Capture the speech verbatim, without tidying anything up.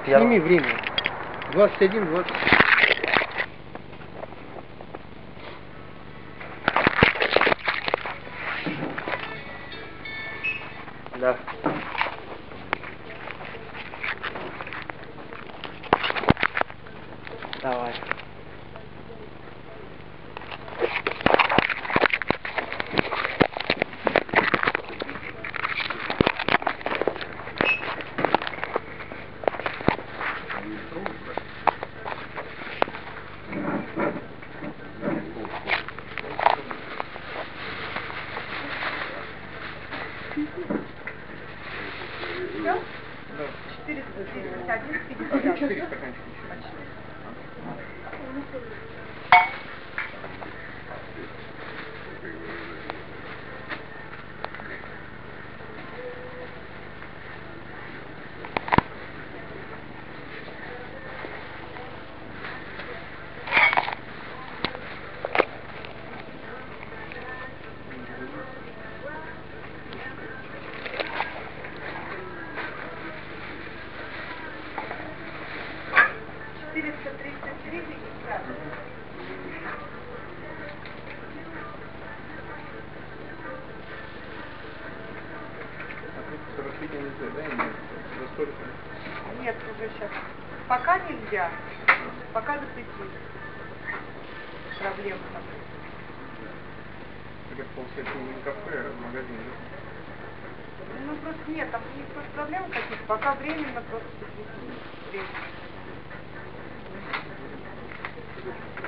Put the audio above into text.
Сними время. двадцать один двадцать. Да. Давай. четыреста тридцать один пятьдесят. четыре стаканчика. четыреста тридцать три пятьдесят. Распитие нельзя, да? Нет, за столько. Нет, уже сейчас. Пока нельзя. Пока запретили. Проблема там. Это получается не кафе, а магазин, да? Ну просто нет, там у них просто проблемы какие-то. Пока временно просто запретили. Временно.